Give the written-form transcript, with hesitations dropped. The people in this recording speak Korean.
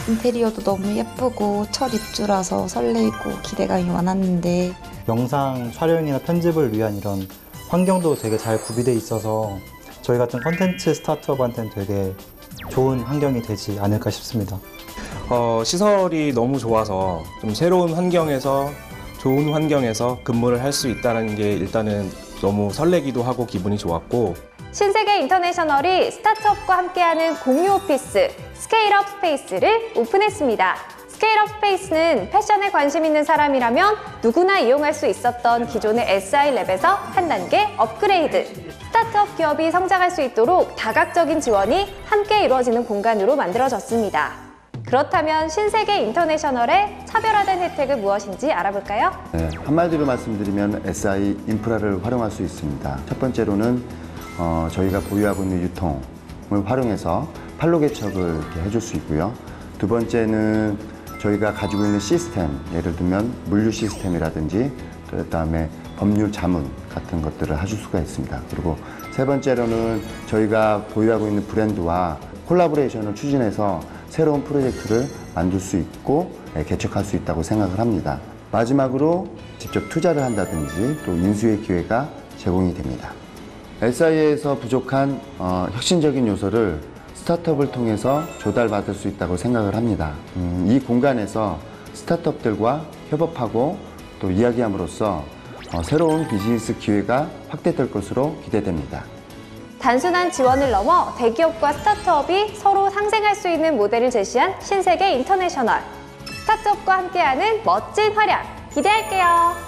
인테리어도 너무 예쁘고 첫 입주라서 설레이고 기대감이 많았는데 영상 촬영이나 편집을 위한 이런 환경도 되게 잘 구비되어 있어서 저희 같은 컨텐츠 스타트업한테는 되게 좋은 환경이 되지 않을까 싶습니다. 시설이 너무 좋아서 좀 새로운 환경에서 좋은 환경에서 근무를 할 수 있다는 게 일단은 너무 설레기도 하고 기분이 좋았고, 신세계 인터내셔널이 스타트업과 함께하는 공유 오피스 스케일업 스페이스를 오픈했습니다. 스케일업 스페이스는 패션에 관심 있는 사람이라면 누구나 이용할 수 있었던 기존의 SI랩에서 한 단계 업그레이드. 스타트업 기업이 성장할 수 있도록 다각적인 지원이 함께 이루어지는 공간으로 만들어졌습니다. 그렇다면 신세계 인터내셔널의 차별화된 혜택은 무엇인지 알아볼까요? 네, 한마디로 말씀드리면 SI 인프라를 활용할 수 있습니다. 첫 번째로는 저희가 보유하고 있는 유통을 활용해서 판로 개척을 이렇게 해줄 수 있고요. 두 번째는 저희가 가지고 있는 시스템, 예를 들면 물류 시스템이라든지 그다음에 법률 자문 같은 것들을 해줄 수가 있습니다. 그리고 세 번째로는 저희가 보유하고 있는 브랜드와 콜라보레이션을 추진해서 새로운 프로젝트를 만들 수 있고 개척할 수 있다고 생각을 합니다. 마지막으로 직접 투자를 한다든지 또 인수의 기회가 제공이 됩니다. SI에서 부족한 혁신적인 요소를 스타트업을 통해서 조달받을 수 있다고 생각을 합니다. 이 공간에서 스타트업들과 협업하고 또 이야기함으로써 새로운 비즈니스 기회가 확대될 것으로 기대됩니다. 단순한 지원을 넘어 대기업과 스타트업이 서로 상생할 수 있는 모델을 제시한 신세계 인터내셔널. 스타트업과 함께하는 멋진 활약 기대할게요.